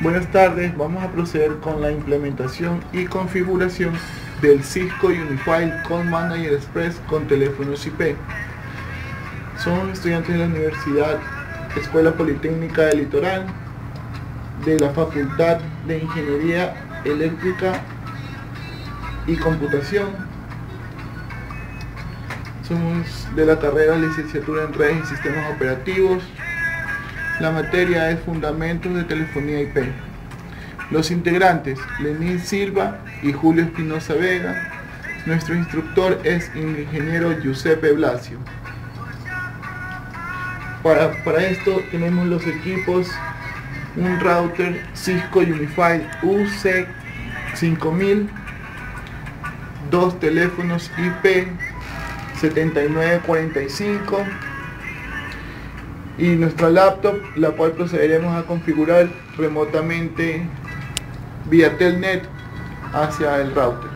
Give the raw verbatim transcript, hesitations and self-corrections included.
Buenas tardes, vamos a proceder con la implementación y configuración del Cisco Unified Call Manager Express con teléfonos I P. Somos estudiantes de la Universidad Escuela Politécnica del Litoral, de la Facultad de Ingeniería Eléctrica y Computación. Somos de la carrera Licenciatura en Redes y Sistemas Operativos. La materia es Fundamentos de Telefonía I P. Los integrantes, Lenín Silva y Julio Espinosa Vega. Nuestro instructor es el ingeniero Giuseppe Blasio. Para, para esto tenemos los equipos: un router Cisco Unified U C cinco mil, dos teléfonos I P setenta y nueve cuarenta y cinco y nuestra laptop, la cual procederemos a configurar remotamente vía Telnet hacia el router.